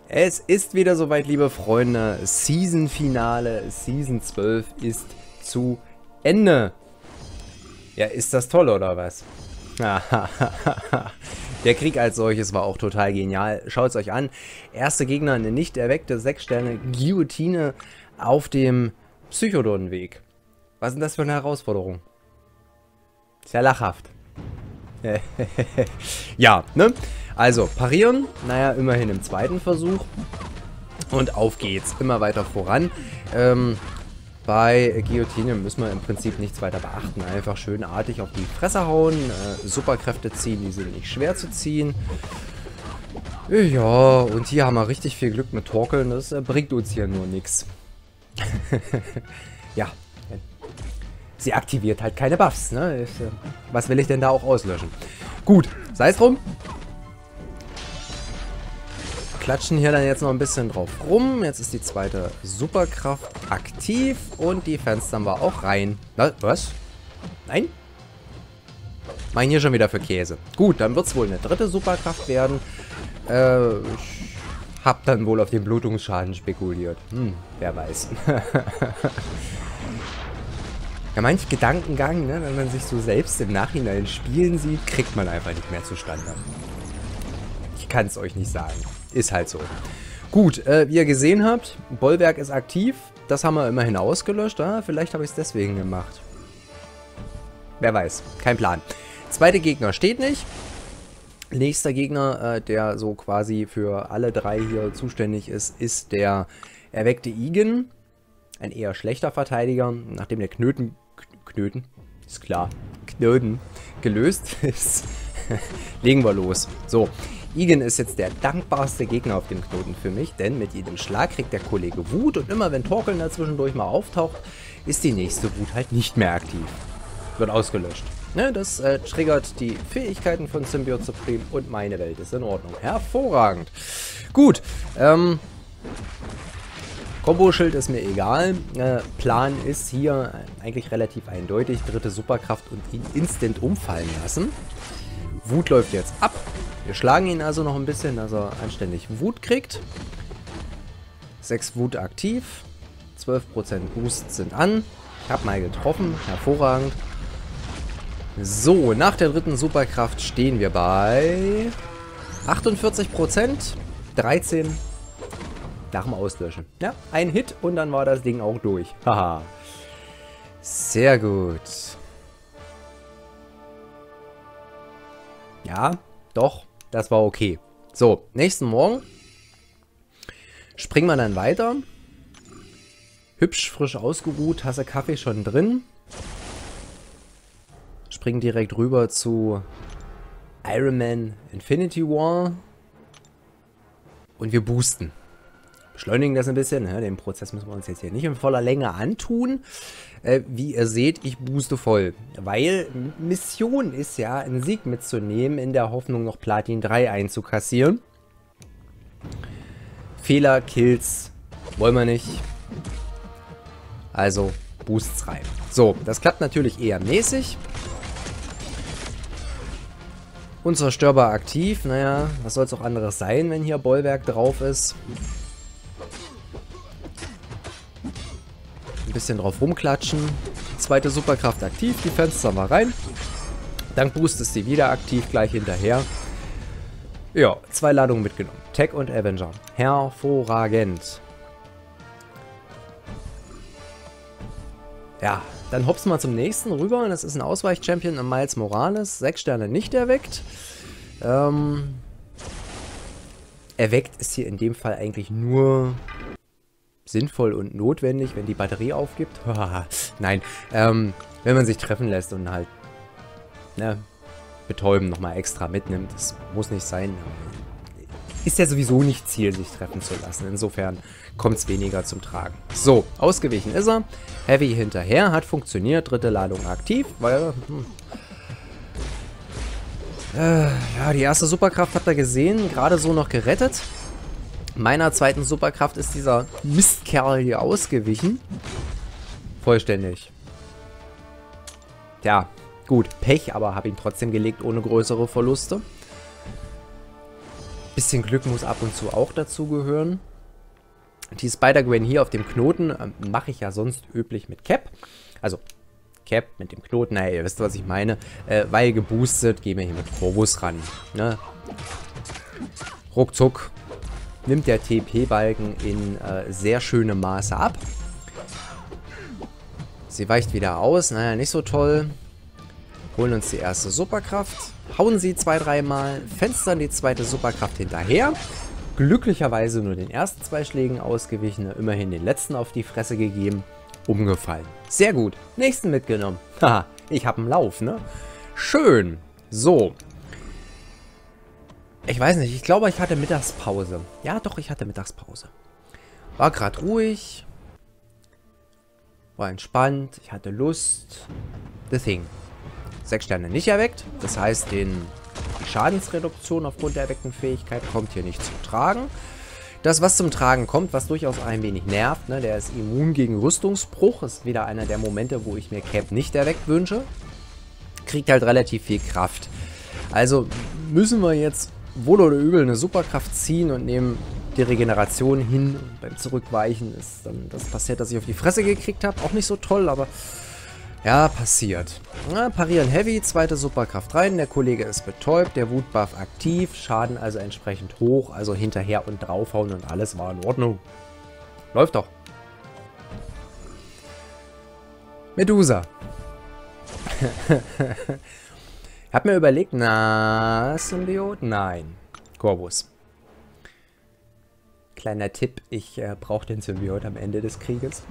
Es ist wieder soweit, liebe Freunde. Season-Finale, Season 12 ist zu Ende. Ja, ist das toll, oder was? Der Krieg als solches war auch total genial. Schaut es euch an. Erste Gegner, eine nicht erweckte 6 Sterne Guillotine auf dem Psychodon-Weg. Was ist denn das für eine Herausforderung? Ist ja lachhaft. Ja, ne? Also, parieren. Naja, immerhin im zweiten Versuch. Und auf geht's. Immer weiter voran. Bei Guillotine müssen wir im Prinzip nichts weiter beachten. Einfach schön artig auf die Fresse hauen. Superkräfte ziehen, die sind nicht schwer zu ziehen. Ja, und hier haben wir richtig viel Glück mit Torkeln. Das bringt uns hier nur nichts. Ja. Sie aktiviert halt keine Buffs, ne? Was will ich denn da auch auslöschen? Gut, sei es drum. Klatschen hier dann jetzt noch ein bisschen drauf rum. Jetzt ist die zweite Superkraft aktiv und die fenstern wir auch rein. Na, was? Nein? Meinen hier schon wieder für Käse. Gut, dann wird es wohl eine dritte Superkraft werden. Ich hab dann wohl auf den Blutungsschaden spekuliert. Wer weiß. Ja, manch Gedankengang, ne, wenn man sich so selbst im Nachhinein spielen sieht, kriegt man einfach nicht mehr zustande. Ich kann es euch nicht sagen. Ist halt so. Gut, wie ihr gesehen habt, Bollwerk ist aktiv. Das haben wir immerhin ausgelöscht. Vielleicht habe ich es deswegen gemacht. Wer weiß. Kein Plan. Zweiter Gegner steht nicht. Nächster Gegner, der so quasi für alle drei hier zuständig ist, ist der erweckte Igen. Ein eher schlechter Verteidiger. Nachdem der Knöten, ist klar, Knoten gelöst ist, legen wir los. So. Igen ist jetzt der dankbarste Gegner auf dem Knoten für mich, denn mit jedem Schlag kriegt der Kollege Wut und immer wenn Torkeln dazwischendurch mal auftaucht, ist die nächste Wut halt nicht mehr aktiv. Wird ausgelöscht. Ne, das triggert die Fähigkeiten von Symbiote Supreme und meine Welt ist in Ordnung. Hervorragend. Gut, Kombo-Schild ist mir egal. Plan ist hier eigentlich relativ eindeutig. Dritte Superkraft und ihn instant umfallen lassen. Wut läuft jetzt ab. Wir schlagen ihn also noch ein bisschen, dass er anständig Wut kriegt. 6 Wut aktiv. 12% Boost sind an. Ich habe mal getroffen. Hervorragend. So, nach der dritten Superkraft stehen wir bei 48%. 13 nach dem Auslöschen. Ja, ein Hit und dann war das Ding auch durch. Haha. Sehr gut. Ja, doch. Das war okay. So, nächsten Morgen springen wir dann weiter. Hübsch, frisch ausgeruht, Tasse Kaffee schon drin. Springen direkt rüber zu Iron Man Infinity War. Und wir boosten. Beschleunigen das ein bisschen. Ne? Den Prozess müssen wir uns jetzt hier nicht in voller Länge antun. Wie ihr seht, ich booste voll. Weil Mission ist ja, einen Sieg mitzunehmen, in der Hoffnung noch Platin 3 einzukassieren. Fehler, Kills wollen wir nicht. Also Boosts rein. So, das klappt natürlich eher mäßig. Unzerstörbar aktiv. Naja, was soll es auch anderes sein, wenn hier Bollwerk drauf ist. Ein bisschen drauf rumklatschen. Zweite Superkraft aktiv, die Fenster mal rein. Dann Boost ist sie wieder aktiv, gleich hinterher. Ja, 2 Ladungen mitgenommen. Tech und Avenger. Hervorragend. Ja, dann hopsen wir zum nächsten rüber. Das ist ein Ausweich-Champion, Miles Morales. 6 Sterne nicht erweckt. Erweckt ist hier in dem Fall eigentlich nur sinnvoll und notwendig, wenn die Batterie aufgibt. Nein, wenn man sich treffen lässt und halt betäuben nochmal extra mitnimmt. Das muss nicht sein. Ist ja sowieso nicht Ziel, sich treffen zu lassen. Insofern kommt es weniger zum Tragen. So, ausgewichen ist er. Heavy hinterher, hat funktioniert. Dritte Ladung aktiv, weil ja, die erste Superkraft habt ihr gesehen. Gerade so noch gerettet. Meiner zweiten Superkraft ist dieser Mistkerl hier ausgewichen. Vollständig. Ja, gut, Pech, aber habe ihn trotzdem gelegt ohne größere Verluste. Bisschen Glück muss ab und zu auch dazu gehören. Die Spider-Gwen hier auf dem Knoten mache ich ja sonst üblich mit Cap. Also Cap mit dem Knoten, naja, ihr wisst, was ich meine. Weil geboostet, gehen wir hier mit Corvus ran. Ne? Ruckzuck nimmt der TP-Balken in sehr schönem Maße ab. Sie weicht wieder aus, naja, nicht so toll. Holen uns die erste Superkraft. Hauen sie 2-3 Mal, fenstern die zweite Superkraft hinterher. Glücklicherweise nur den ersten 2 Schlägen ausgewichen, immerhin den letzten auf die Fresse gegeben. Umgefallen. Sehr gut. Nächsten mitgenommen. Haha, ich habe einen Lauf, ne? Schön. So. Ich weiß nicht, ich glaube, ich hatte Mittagspause. Ja, doch, ich hatte Mittagspause. War gerade ruhig. War entspannt. Ich hatte Lust. The Thing. 6 Sterne nicht erweckt. Das heißt, die Schadensreduktion aufgrund der erweckten Fähigkeit kommt hier nicht zum Tragen. Das, was zum Tragen kommt, was durchaus ein wenig nervt, ne, der ist immun gegen Rüstungsbruch. Ist wieder einer der Momente, wo ich mir Cap nicht erweckt wünsche. Kriegt halt relativ viel Kraft. Also müssen wir jetzt wohl oder übel eine Superkraft ziehen und nehmen die Regeneration hin. Und beim Zurückweichen ist dann das passiert, dass ich auf die Fresse gekriegt habe. Auch nicht so toll, aber ja, passiert. Ja, parieren Heavy, zweite Superkraft rein. Der Kollege ist betäubt, der Wutbuff aktiv. Schaden also entsprechend hoch. Also hinterher und draufhauen und alles war in Ordnung. Läuft doch. Medusa. Hab mir überlegt, na, Symbiot? Nein. Corvus. Kleiner Tipp, ich brauche den Symbiot am Ende des Krieges.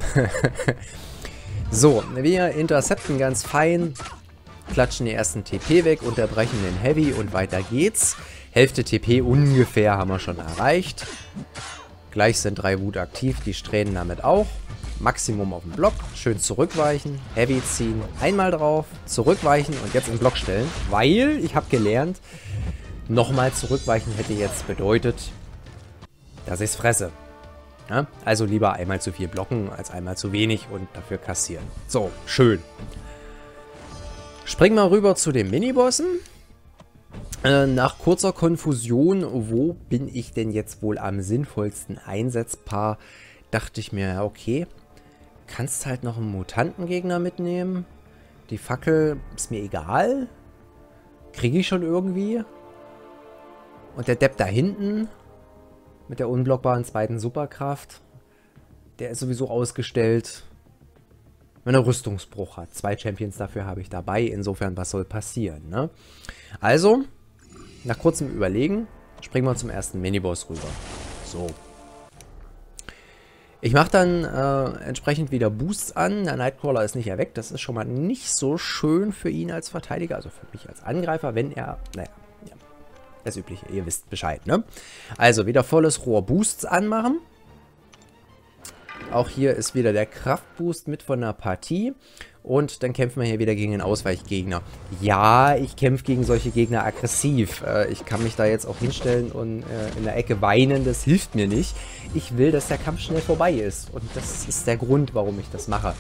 So, wir intercepten ganz fein, klatschen die ersten TP weg, unterbrechen den Heavy und weiter geht's. Hälfte TP ungefähr haben wir schon erreicht. Gleich sind 3 Wut aktiv, die strähnen damit auch. Maximum auf den Block, schön zurückweichen, Heavy ziehen, einmal drauf, zurückweichen und jetzt in den Block stellen. Weil, ich habe gelernt, nochmal zurückweichen hätte jetzt bedeutet, dass ich es fresse. Ja, also lieber einmal zu viel blocken, als einmal zu wenig und dafür kassieren. So, schön. Springen wir rüber zu den Minibossen. Nach kurzer Konfusion, wo bin ich denn jetzt wohl am sinnvollsten einsetzbar, dachte ich mir, ja okay, kannst halt noch einen Mutantengegner mitnehmen. Die Fackel ist mir egal. Kriege ich schon irgendwie. Und der Depp da hinten mit der unblockbaren zweiten Superkraft, der ist sowieso ausgestellt, wenn er Rüstungsbruch hat. 2 Champions dafür habe ich dabei, insofern was soll passieren, ne? Also, nach kurzem Überlegen, springen wir zum ersten Miniboss rüber. So. Ich mache dann entsprechend wieder Boosts an. Der Nightcrawler ist nicht erweckt, das ist schon mal nicht so schön für ihn als Verteidiger, also für mich als Angreifer, wenn er, naja, ja. Das Übliche, ihr wisst Bescheid, ne? Also wieder volles Rohr Boosts anmachen. Auch hier ist wieder der Kraftboost mit von der Partie. Und dann kämpfen wir hier wieder gegen den Ausweichgegner. Ja, ich kämpfe gegen solche Gegner aggressiv. Ich kann mich da jetzt auch hinstellen und in der Ecke weinen, das hilft mir nicht. Ich will, dass der Kampf schnell vorbei ist. Und das ist der Grund, warum ich das mache.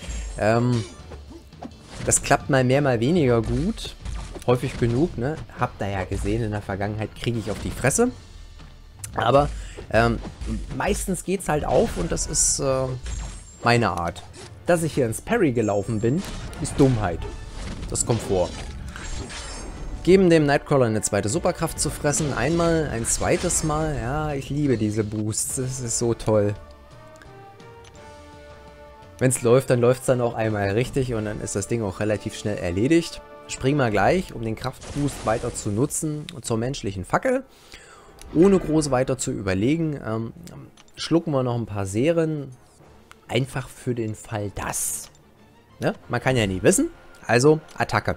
Das klappt mal mehr, mal weniger gut. Häufig genug, ne? Habt ihr ja gesehen, in der Vergangenheit kriege ich auf die Fresse. Aber meistens geht's halt auf und das ist meine Art. Dass ich hier ins Parry gelaufen bin, ist Dummheit. Das kommt vor. Geben dem Nightcrawler eine zweite Superkraft zu fressen. Einmal, ein zweites Mal. Ja, ich liebe diese Boosts. Das ist so toll. Wenn es läuft, dann läuft es dann auch einmal richtig und dann ist das Ding auch relativ schnell erledigt. Springen wir gleich, um den Kraftboost weiter zu nutzen, zur menschlichen Fackel. Ohne groß weiter zu überlegen, schlucken wir noch ein paar Serien. Einfach für den Fall das. Ne? Man kann ja nie wissen. Also, Attacke.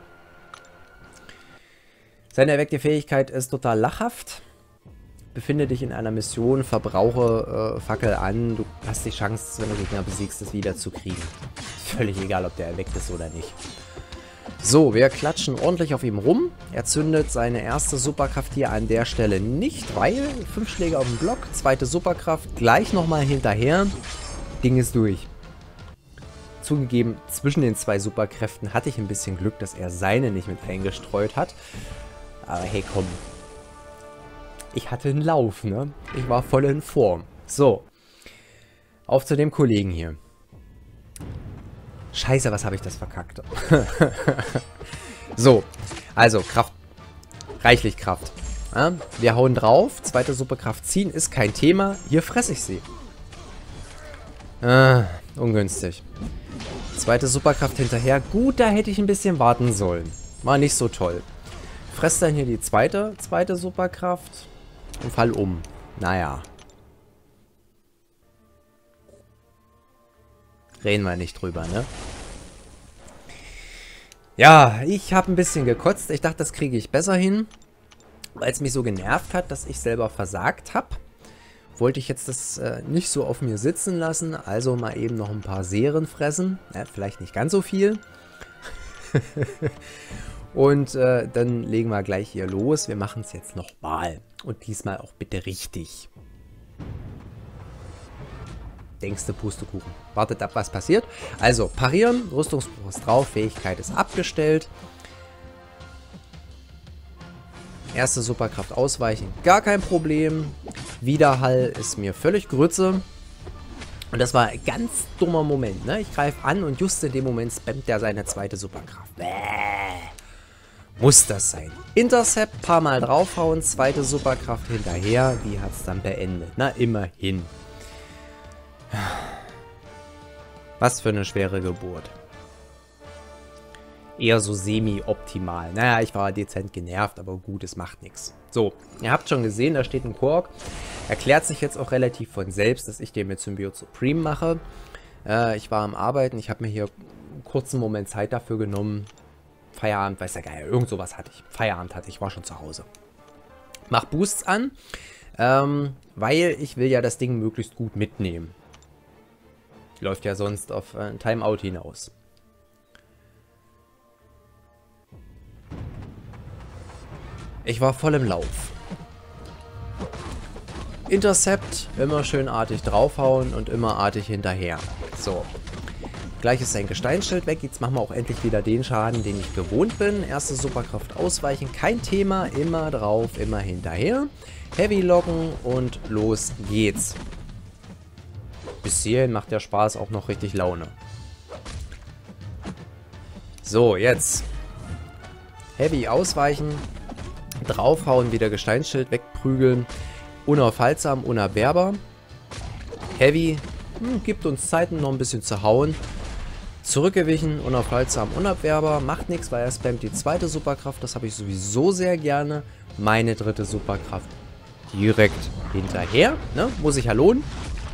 Seine erweckte Fähigkeit ist total lachhaft. Befinde dich in einer Mission, verbrauche Fackel an. Du hast die Chance, wenn du Gegner besiegst, es wieder zu kriegen. Völlig egal, ob der erweckt ist oder nicht. So, wir klatschen ordentlich auf ihm rum. Er zündet seine erste Superkraft hier an der Stelle nicht, weil 5 Schläge auf dem Block, zweite Superkraft gleich nochmal hinterher. Ding ist durch. Zugegeben, zwischen den 2 Superkräften hatte ich ein bisschen Glück, dass er seine nicht mit eingestreut hat. Aber hey, komm. Ich hatte einen Lauf, ne? Ich war voll in Form. So. Auf zu dem Kollegen hier. Scheiße, was habe ich das verkackt? So. Also, Kraft. Reichlich Kraft. Ja, wir hauen drauf. Zweite Superkraft ziehen ist kein Thema. Hier fresse ich sie. Ungünstig. Zweite Superkraft hinterher. Gut, da hätte ich ein bisschen warten sollen. War nicht so toll. Fress dann hier die zweite Superkraft und fall um. Naja. Reden wir nicht drüber, ne? Ja, ich habe ein bisschen gekotzt. Ich dachte, das kriege ich besser hin. Weil es mich so genervt hat, dass ich selber versagt habe. Wollte ich jetzt das nicht so auf mir sitzen lassen. Also mal eben noch ein paar Serien fressen. Ja, vielleicht nicht ganz so viel. Und dann legen wir gleich hier los. Wir machen es jetzt nochmal. Und diesmal auch bitte richtig. Denkst du, Pustekuchen. Wartet ab, was passiert. Also, parieren. Rüstungsbruch ist drauf. Fähigkeit ist abgestellt. Erste Superkraft ausweichen. Gar kein Problem. Widerhall ist mir völlig Grütze. Und das war ein ganz dummer Moment, ne? Ich greife an und just in dem Moment spammt der seine zweite Superkraft. Bäh. Muss das sein. Intercept, paar Mal draufhauen, zweite Superkraft hinterher. Die hat es dann beendet. Na, immerhin. Was für eine schwere Geburt. Eher so semi-optimal. Naja, ich war dezent genervt, aber gut, es macht nichts. So, ihr habt schon gesehen, da steht ein Quark. Erklärt sich jetzt auch relativ von selbst, dass ich den mit Symbiote Supreme mache. Ich war am Arbeiten, ich habe mir hier einen kurzen Moment Zeit dafür genommen. Feierabend, weiß der Geier, irgend sowas hatte ich. Feierabend hatte ich, war schon zu Hause. Mach Boosts an, weil ich will ja das Ding möglichst gut mitnehmen. Läuft ja sonst auf ein Timeout hinaus. Ich war voll im Lauf. Intercept, immer schön artig draufhauen und immer artig hinterher. So. Gleich ist sein Gesteinsschild weg. Jetzt machen wir auch endlich wieder den Schaden, den ich gewohnt bin. Erste Superkraft ausweichen, kein Thema. Immer drauf, immer hinterher. Heavy locken und los geht's. Bis hierhin macht der Spaß auch noch richtig Laune. So, jetzt. Heavy ausweichen. Draufhauen, wieder Gesteinsschild wegprügeln. Unaufhaltsam, unabwehrbar. Heavy gibt uns Zeit, noch ein bisschen zu hauen. Zurückgewichen, unaufhaltsam, unabwehrbar. Macht nichts, weil er spammt die zweite Superkraft. Das habe ich sowieso sehr gerne. Meine dritte Superkraft direkt hinterher. Ne? Muss sich ja lohnen.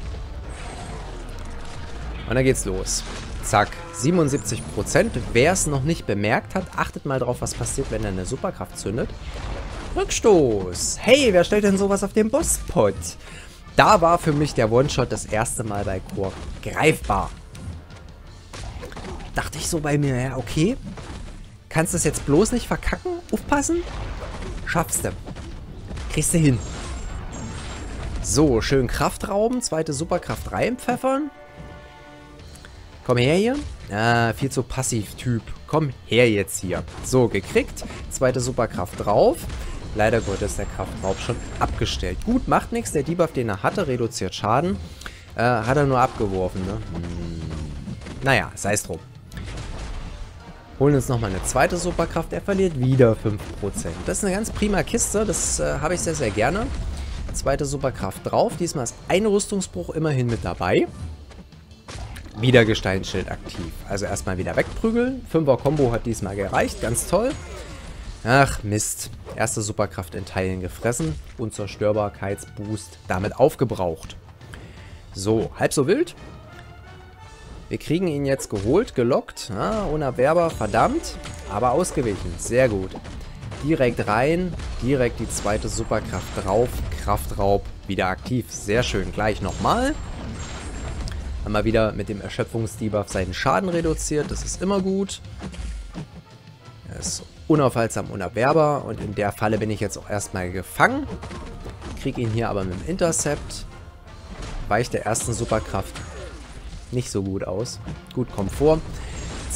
Und dann geht's los. Zack, 77%. Wer es noch nicht bemerkt hat, achtet mal drauf, was passiert, wenn er eine Superkraft zündet. Rückstoß. Hey, wer stellt denn sowas auf den Bosspot? Da war für mich der One-Shot das erste Mal bei Quark greifbar. Dachte ich so bei mir, ja, okay. Kannst du es jetzt bloß nicht verkacken? Aufpassen? Schaffst du. Kriegst du hin. So, schön Kraft rauben. Zweite Superkraft reinpfeffern. Komm her hier. Ah, viel zu passiv-Typ. Komm her jetzt hier. So, gekriegt. Zweite Superkraft drauf. Leider Gottes ist der Kraftraub schon abgestellt. Gut, macht nichts. Der Debuff, den er hatte, reduziert Schaden. Hat er nur abgeworfen, ne? Naja, sei es drum. Holen uns nochmal eine zweite Superkraft. Er verliert wieder 5%. Das ist eine ganz prima Kiste. Das habe ich sehr, sehr gerne. Zweite Superkraft drauf. Diesmal ist ein Rüstungsbruch immerhin mit dabei. Wieder Gesteinsschild aktiv. Also erstmal wieder wegprügeln. 5er-Kombo hat diesmal gereicht. Ganz toll. Ach, Mist. Erste Superkraft in Teilen gefressen. Unzerstörbarkeitsboost damit aufgebraucht. So, halb so wild. Wir kriegen ihn jetzt geholt, gelockt. Ah, unabwehrbar, verdammt. Aber ausgewichen. Sehr gut. Direkt rein. Direkt die zweite Superkraft drauf. Kraftraub wieder aktiv. Sehr schön. Gleich nochmal. Haben wir wieder mit dem Erschöpfungsdebuff seinen Schaden reduziert. Das ist immer gut. Er ist unaufhaltsam, unabwehrbar. Und in der Falle bin ich jetzt auch erstmal gefangen. Kriege ihn hier aber mit dem Intercept. Weicht der ersten Superkraft nicht so gut aus. Gut, Komfort.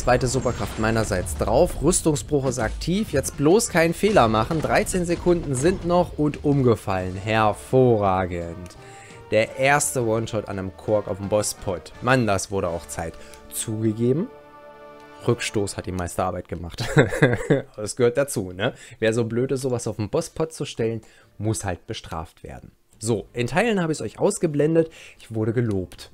Zweite Superkraft meinerseits drauf. Rüstungsbruch ist aktiv. Jetzt bloß keinen Fehler machen. 13 Sekunden sind noch und umgefallen. Hervorragend. Der erste One-Shot an einem Quark auf dem Bosspot. Mann, das wurde auch Zeit. Zugegeben, Rückstoß hat die meiste Arbeit gemacht. Das gehört dazu, ne? Wer so blöd ist, sowas auf den Bosspot zu stellen, muss halt bestraft werden. So, in Teilen habe ich es euch ausgeblendet. Ich wurde gelobt.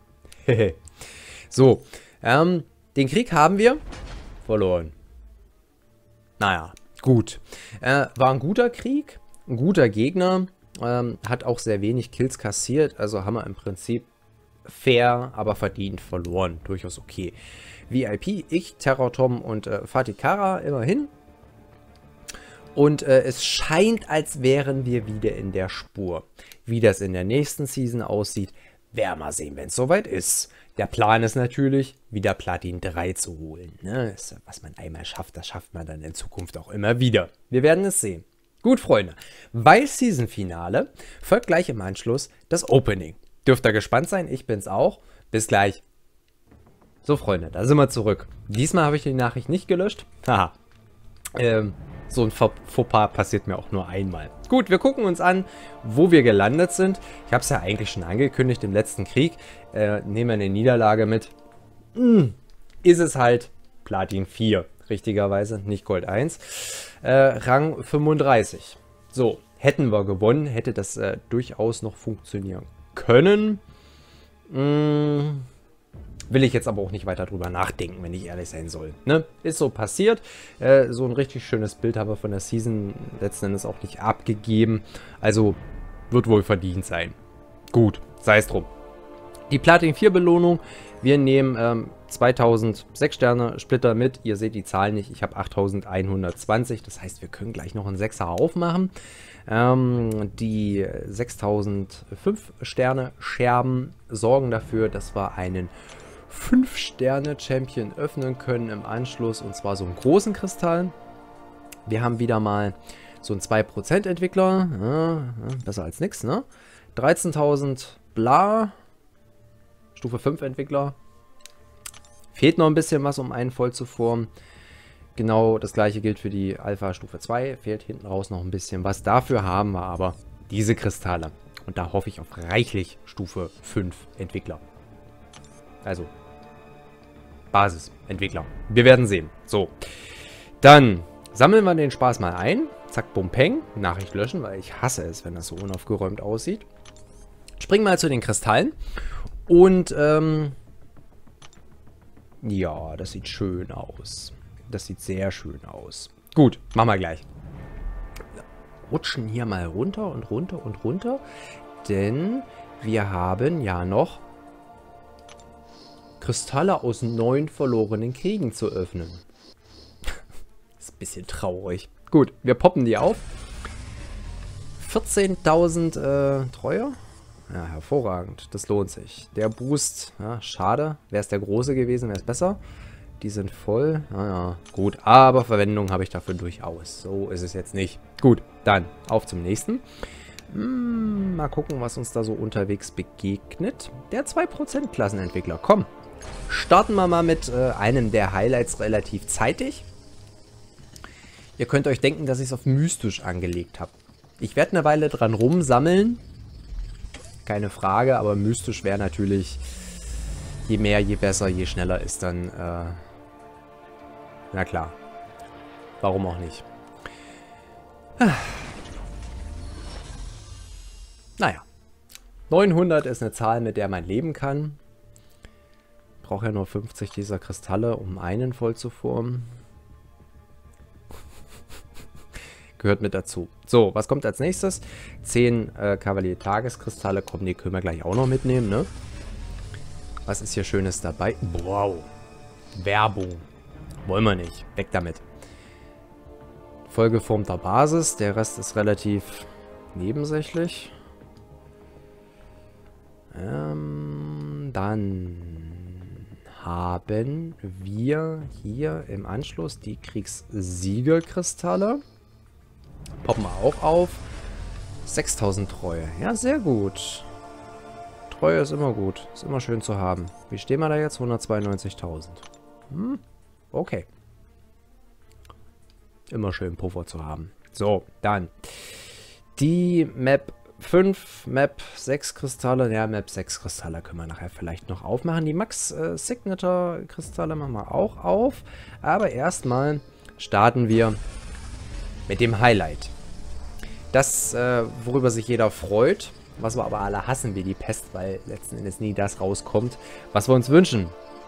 So, den Krieg haben wir verloren. Naja, gut. War ein guter Krieg, ein guter Gegner. Hat auch sehr wenig Kills kassiert. Also haben wir im Prinzip fair, aber verdient verloren. Durchaus okay. VIP, ich, Terror Tom und Fatih Kara immerhin. Und es scheint, als wären wir wieder in der Spur. Wie das in der nächsten Season aussieht, werden wir sehen, wenn es soweit ist. Der Plan ist natürlich, wieder Platin 3 zu holen. Ne? Das, was man einmal schafft, das schafft man dann in Zukunft auch immer wieder. Wir werden es sehen. Gut, Freunde. Bei Season-Finale folgt gleich im Anschluss das Opening. Dürft ihr gespannt sein, ich bin's auch. Bis gleich. So, Freunde, da sind wir zurück. Diesmal habe ich die Nachricht nicht gelöscht. Haha. So ein Fauxpas passiert mir auch nur einmal. Gut, wir gucken uns an, wo wir gelandet sind. Ich habe es ja eigentlich schon angekündigt im letzten Krieg. Nehmen wir eine Niederlage mit. Ist es halt Platin 4. Richtigerweise, nicht Gold 1. Rang 35. So, hätten wir gewonnen, hätte das durchaus noch funktionieren können. Will ich jetzt aber auch nicht weiter drüber nachdenken, wenn ich ehrlich sein soll. Ne? Ist so passiert. So ein richtig schönes Bild haben wir von der Season letzten Endes auch nicht abgegeben. Also wird wohl verdient sein. Gut, sei es drum. Die Platin 4 Belohnung. Wir nehmen 2000 6-Sterne-Splitter mit. Ihr seht die Zahlen nicht. Ich habe 8120. Das heißt, wir können gleich noch einen 6er aufmachen. Die 6005 Sterne Scherben sorgen dafür, dass wir einen 5-Sterne-Champion öffnen können im Anschluss. Und zwar so einen großen Kristall. Wir haben wieder mal so einen 2% Entwickler. Ja, besser als nix, ne? 13.000 bla. Stufe 5 Entwickler. Fehlt noch ein bisschen was, um einen voll zu formen. Genau das gleiche gilt für die Alpha Stufe 2. Fehlt hinten raus noch ein bisschen was. Dafür haben wir aber diese Kristalle. Und da hoffe ich auf reichlich Stufe 5 Entwickler. Also Basisentwickler. Wir werden sehen. So. Dann sammeln wir den Spaß mal ein. Zack, bum, peng. Nachricht löschen, weil ich hasse es, wenn das so unaufgeräumt aussieht. Springen mal zu den Kristallen. Und ja, das sieht schön aus. Das sieht sehr schön aus. Gut, machen wir gleich. Rutschen hier mal runter und runter und runter. Denn wir haben ja noch Kristalle aus 9 verlorenen Kriegen zu öffnen. Ist ein bisschen traurig. Gut, wir poppen die auf. 14.000 Treue. Ja, hervorragend. Das lohnt sich. Der Boost, ja, schade. Wäre es der große gewesen, wäre es besser. Die sind voll. Naja, gut. Aber Verwendung habe ich dafür durchaus. So ist es jetzt nicht. Gut, dann auf zum nächsten. Mal gucken, was uns da so unterwegs begegnet. Der 2% Klassenentwickler. Komm, starten wir mal mit einem der Highlights relativ zeitig. Ihr könnt euch denken, dass ich es auf mystisch angelegt habe. Ich werde eine Weile dran rumsammeln. Keine Frage, aber mystisch wäre natürlich, je mehr, je besser, je schneller ist dann, na klar. Warum auch nicht? Naja. 900 ist eine Zahl, mit der man leben kann. Brauche ja nur 50 dieser Kristalle, um einen voll zu formen. Gehört mit dazu. So, was kommt als nächstes? 10 Kavalier-Tageskristalle. Komm, die können wir gleich auch noch mitnehmen, ne? Was ist hier Schönes dabei? Wow. Werbung. Wollen wir nicht. Weg damit. Vollgeformter Basis. Der Rest ist relativ nebensächlich. Dann haben wir hier im Anschluss die Kriegssiegerkristalle. Poppen wir auch auf. 6000 Treue. Ja, sehr gut. Treue ist immer gut. Ist immer schön zu haben. Wie stehen wir da jetzt? 192.000. Okay. Immer schön Puffer zu haben. So, dann. Die Map 5, Map 6 Kristalle. Ja, Map 6 Kristalle können wir nachher vielleicht noch aufmachen. Die Max Signature Kristalle machen wir auch auf. Aber erstmal starten wir mit dem Highlight. Das, worüber sich jeder freut, was wir aber alle hassen wie die Pest, weil letzten Endes nie das rauskommt, was wir uns wünschen.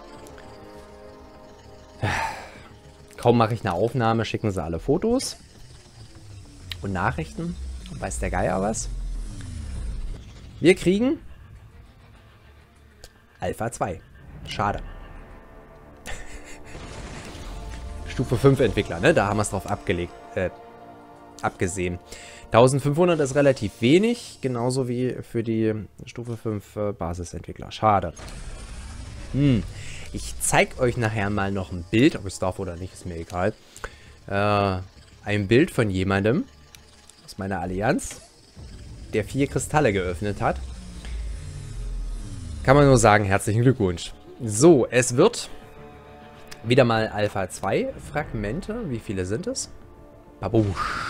Kaum mache ich eine Aufnahme, schicken sie alle Fotos und Nachrichten. Weiß der Geier was. Wir kriegen Alpha 2. Schade. Stufe 5 Entwickler, ne? Da haben wir es drauf abgesehen. 1500 ist relativ wenig, genauso wie für die Stufe 5 Basisentwickler. Schade. Ich zeige euch nachher mal noch ein Bild, ob es darf oder nicht, ist mir egal. Ein Bild von jemandem aus meiner Allianz, der 4 Kristalle geöffnet hat. Kann man nur sagen, herzlichen Glückwunsch. So, es wird wieder mal Alpha 2 Fragmente. Wie viele sind es? Babusch.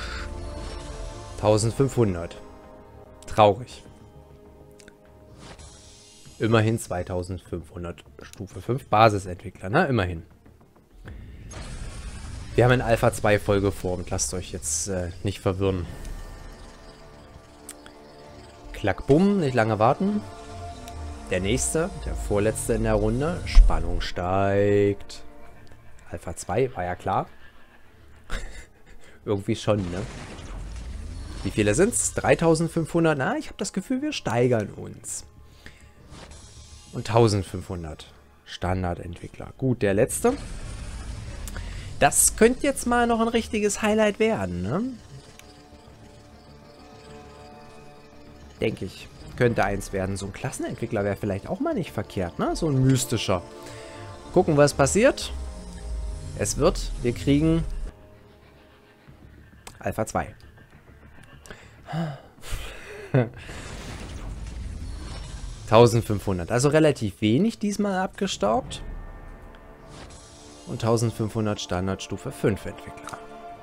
1500. Traurig. Immerhin 2500 Stufe 5 Basisentwickler, ne? Immerhin. Wir haben in Alpha 2 voll geformt. Lasst euch jetzt nicht verwirren. Klack, bumm, nicht lange warten. Der nächste, der vorletzte in der Runde. Spannung steigt. Alpha 2, war ja klar. Irgendwie schon, ne? Wie viele sind es? 3500. Na, ich habe das Gefühl, wir steigern uns. Und 1500 Standardentwickler. Gut, der letzte. Das könnte jetzt mal noch ein richtiges Highlight werden, ne? Denke ich. Könnte eins werden. So ein Klassenentwickler wäre vielleicht auch mal nicht verkehrt, ne? So ein mystischer. Gucken, was passiert. Es wird, wir kriegen Alpha 2. 1500. Also relativ wenig diesmal abgestaubt. Und 1500 Standardstufe 5 Entwickler.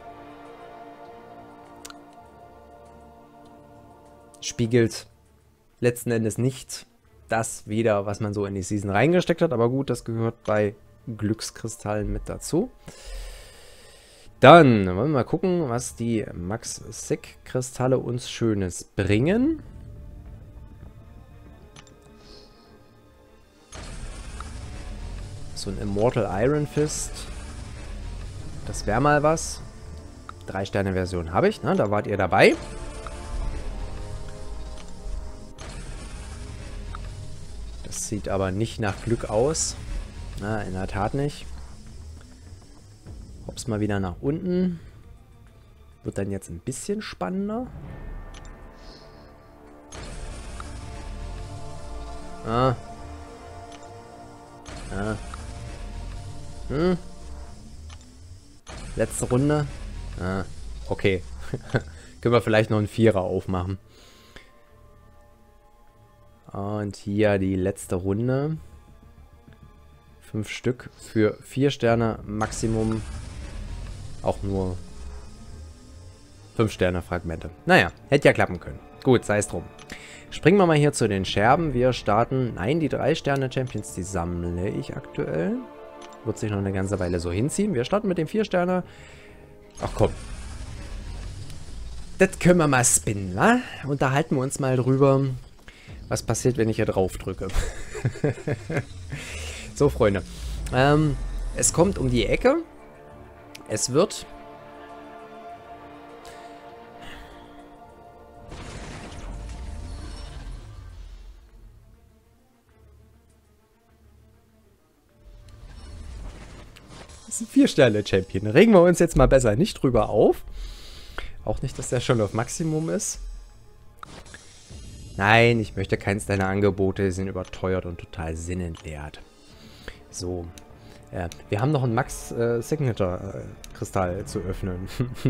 Spiegelt letzten Endes nicht das wieder, was man so in die Season reingesteckt hat. Aber gut, das gehört bei Glückskristallen mit dazu. Dann wollen wir mal gucken, was die Max Sig Kristalle uns Schönes bringen. So ein Immortal Iron Fist. Das wäre mal was. 3-Sterne-Version habe ich, ne? Da wart ihr dabei. Das sieht aber nicht nach Glück aus. Na, in der Tat nicht. Hops mal wieder nach unten. Wird dann jetzt ein bisschen spannender. Ah. Ah. Letzte Runde. Ah. Okay. Können wir vielleicht noch einen Vierer aufmachen. Und hier die letzte Runde. 5 Stück für 4 Sterne Maximum. Auch nur 5 Sterne Fragmente. Naja, hätte ja klappen können. Gut, sei es drum. Springen wir mal hier zu den Scherben. Wir starten... Nein, die 3 Sterne Champions, die sammle ich aktuell. Wird sich noch eine ganze Weile so hinziehen. Wir starten mit dem 4 Sterne. Ach komm. Das können wir mal spinnen, wa? Unterhalten wir uns mal drüber, was passiert, wenn ich hier drauf drücke. So, Freunde. Es kommt um die Ecke. Es wird... Das ist ein 4-Sterne-Champion. Regen wir uns jetzt mal besser nicht drüber auf. Auch nicht, dass der schon auf Maximum ist. Nein, ich möchte keins deiner Angebote. Die sind überteuert und total sinnentleert. So. Wir haben noch einen Max Signature Kristall zu öffnen.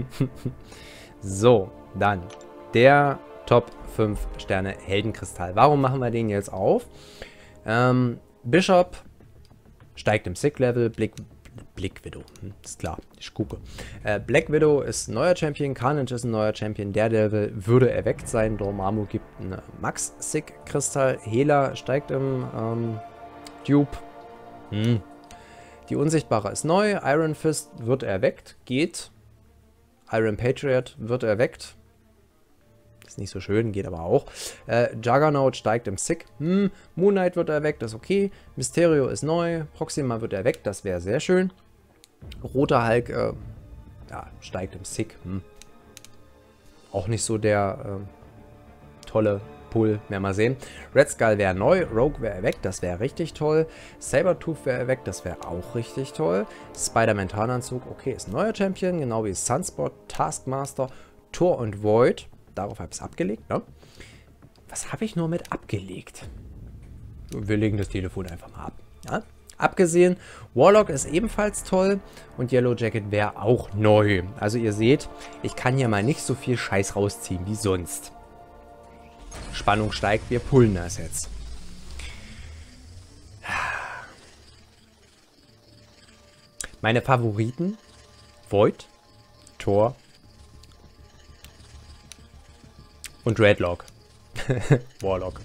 So, dann der Top 5 Sterne Heldenkristall. Warum machen wir den jetzt auf? Bishop steigt im Sig-Level, Black Widow, ist klar, ich gucke. Black Widow ist ein neuer Champion, Carnage ist ein neuer Champion, Daredevil würde erweckt sein, Dormammu gibt einen Max-Sick-Kristall, Hela steigt im Dupe. Die Unsichtbare ist neu, Iron Fist wird erweckt, geht. Iron Patriot wird erweckt. Ist nicht so schön, geht aber auch. Juggernaut steigt im Sick. Moon Knight wird erweckt, ist okay. Mysterio ist neu. Proxima wird erweckt, das wäre sehr schön. Roter Hulk ja, steigt im Sick. Auch nicht so der tolle Pull, werden wir mal sehen. Red Skull wäre neu. Rogue wäre erweckt, das wäre richtig toll. Sabertooth wäre erweckt, das wäre auch richtig toll. Spider-Man Tarnanzug, okay, ist ein neuer Champion, genau wie Sunspot, Taskmaster, Thor und Void. Darauf habe ich es abgelegt, ne? Was habe ich nur mit abgelegt? Wir legen das Telefon einfach mal ab. Ja? Abgesehen, Warlock ist ebenfalls toll und Yellow Jacket wäre auch neu. Also ihr seht, ich kann hier mal nicht so viel Scheiß rausziehen wie sonst. Spannung steigt, wir pullen das jetzt. Meine Favoriten: Void, Thor und Dreadlock. Warlock.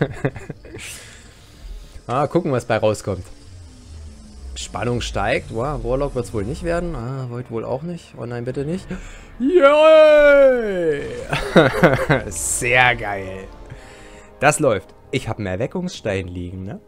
Gucken, was bei rauskommt. Spannung steigt. Wow, Warlock wird es wohl nicht werden. Void wohl auch nicht. Oh nein, bitte nicht. Yay! Sehr geil. Das läuft. Ich habe einen Erweckungsstein liegen, ne?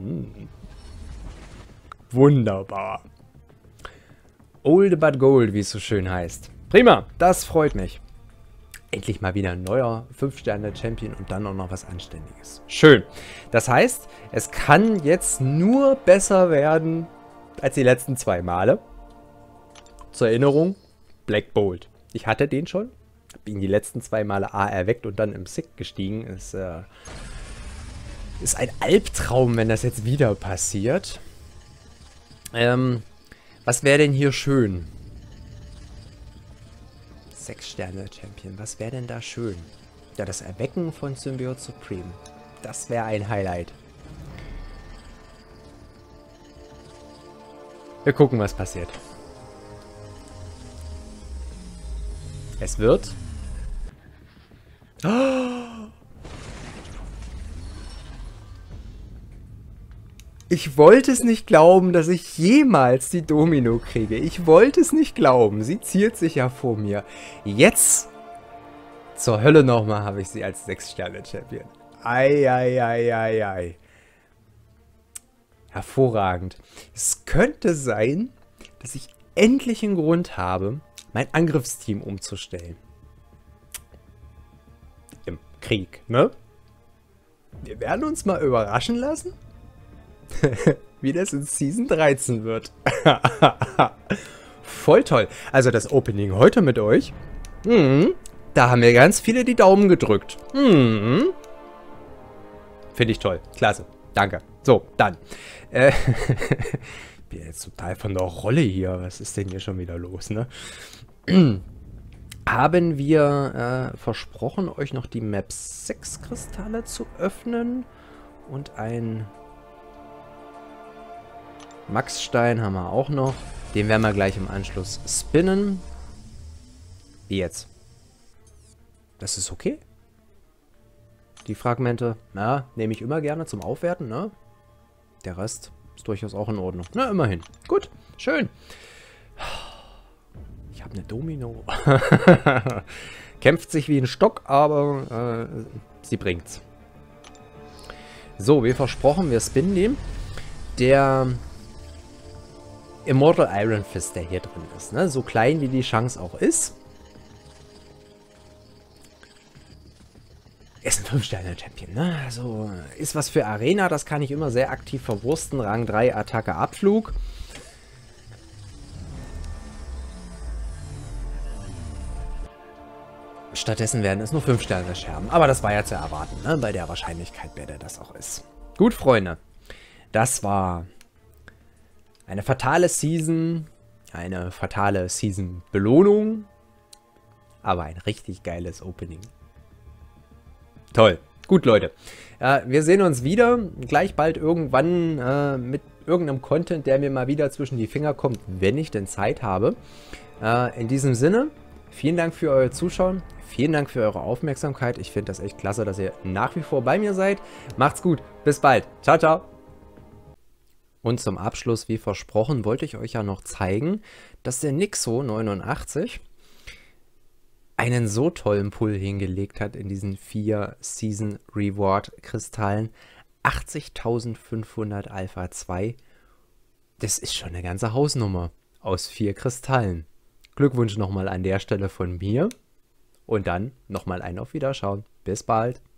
Wunderbar. Old but gold, wie es so schön heißt. Prima, das freut mich. Endlich mal wieder ein neuer 5-Sterne-Champion und dann auch noch was Anständiges. Schön. Das heißt, es kann jetzt nur besser werden als die letzten 2 Male. Zur Erinnerung, Black Bolt. Ich hatte den schon. Habe ihn die letzten 2 Male erweckt und dann im Sick gestiegen. Ist ein Albtraum, wenn das jetzt wieder passiert. Was wäre denn hier schön? 6-Sterne-Champion. Was wäre denn da schön? Ja, das Erwecken von Symbiote Supreme. Das wäre ein Highlight. Wir gucken, was passiert. Es wird... Ich wollte es nicht glauben, dass ich jemals die Domino kriege. Ich wollte es nicht glauben. Sie ziert sich ja vor mir. Jetzt, zur Hölle nochmal, habe ich sie als 6-Sterne-Champion. Ei. Hervorragend. Es könnte sein, dass ich endlich einen Grund habe, mein Angriffsteam umzustellen. Im Krieg, ne? Wir werden uns mal überraschen lassen, wie das in Season 13 wird. Voll toll. Also das Opening heute mit euch. Da haben mir ganz viele die Daumen gedrückt. Finde ich toll. Klasse. Danke. So, dann. Ich bin jetzt total von der Rolle hier. Was ist denn hier schon wieder los, ne? Haben wir versprochen, euch noch die Map 6 Kristalle zu öffnen. Und ein Max-Stein haben wir auch noch. Den werden wir gleich im Anschluss spinnen. Wie jetzt? Das ist okay. Die Fragmente, na, nehme ich immer gerne zum Aufwerten, ne? Der Rest ist durchaus auch in Ordnung. Na, immerhin. Gut, schön. Ich habe eine Domino. Kämpft sich wie ein Stock, aber sie bringt's. So, wie versprochen, wir spinnen den. Der Immortal Iron Fist, der hier drin ist, ne? So klein wie die Chance auch ist. Ist ein 5-Sterne-Champion, ne? Also ist was für Arena, das kann ich immer sehr aktiv verwursten. Rang 3, Attacke, Abflug. Stattdessen werden es nur 5-Sterne-Scherben. Aber das war ja zu erwarten, ne? Bei der Wahrscheinlichkeit, wer der das auch ist. Gut, Freunde. Das war eine fatale Season. Eine fatale Season-Belohnung. Aber ein richtig geiles Opening. Toll. Gut, Leute. Wir sehen uns wieder. Gleich bald irgendwann mit irgendeinem Content, der mir mal wieder zwischen die Finger kommt, wenn ich denn Zeit habe. In diesem Sinne, vielen Dank für euer Zuschauen. Vielen Dank für eure Aufmerksamkeit. Ich finde das echt klasse, dass ihr nach wie vor bei mir seid. Macht's gut. Bis bald. Ciao, ciao. Und zum Abschluss, wie versprochen, wollte ich euch ja noch zeigen, dass der Nixo 89 einen so tollen Pull hingelegt hat in diesen 4 Season Reward Kristallen. 80.500 Alpha 2. Das ist schon eine ganze Hausnummer aus 4 Kristallen. Glückwunsch nochmal an der Stelle von mir. Und dann nochmal ein auf Wiederschauen. Bis bald.